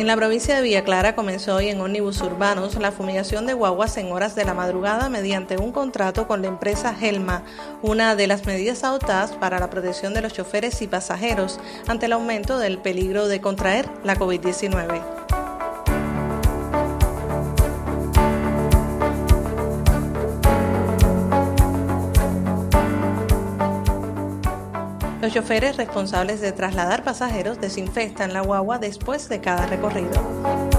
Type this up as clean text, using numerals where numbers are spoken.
En la provincia de Villa Clara comenzó hoy en ómnibus urbanos la fumigación de guaguas en horas de la madrugada mediante un contrato con la empresa Gelma, una de las medidas adoptadas para la protección de los choferes y pasajeros ante el aumento del peligro de contraer la COVID-19. Los choferes responsables de trasladar pasajeros desinfectan la guagua después de cada recorrido.